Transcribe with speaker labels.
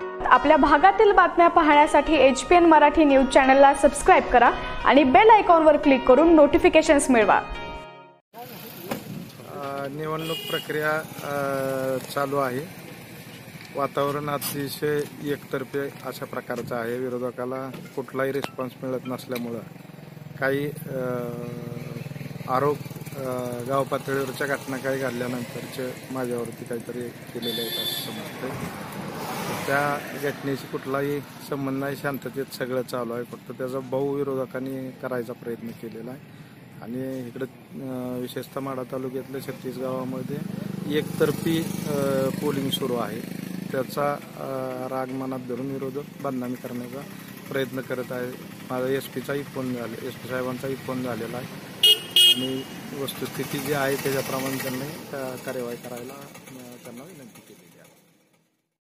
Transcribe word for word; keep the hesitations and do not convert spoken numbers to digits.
Speaker 1: आपल्या भागातील बातम्या पाहण्यासाठी H P N Marathi news चॅनलला सबस्क्राइब करा आणि बेल आयकॉनवर क्लिक करून नोटिफिकेशन्स मिळवा।
Speaker 2: निवडणूक प्रक्रिया चालू आहे। वातावरण अतिशय एकतर्फे अशा प्रकारचं आहे। विरोधकाला कुठलाही रिस्पॉन्स मिळत नसल्यामुळे काही आरोप गाव पातळीवरच्या घटना काही घडल्यानंतरचे माझ्यावरती काहीतरी केलेले आहेत असं समजतंय। त्या घटनेशी कुठलाही संबंध नाही, शांततेत सगळं चालू आहे। फक्त त्याचा भाऊ विरोधकांनी करायचा प्रयत्न केलेला आहे आणि इकडं विशेषतः माढा तालुक्यातल्या छत्तीस गावामध्ये एकतर्फी पोलिंग सुरू आहे। त्याचा राग मनात धरून विरोधक बदनामी करण्याचा प्रयत्न करत आहे। माझा एस पीचाही फोन झाला, एस पी साहेबांचाही फोन झालेला आहे आणि वस्तुस्थिती जी आहे त्याच्याप्रमाणे त्यांनी कार्यवाही करायला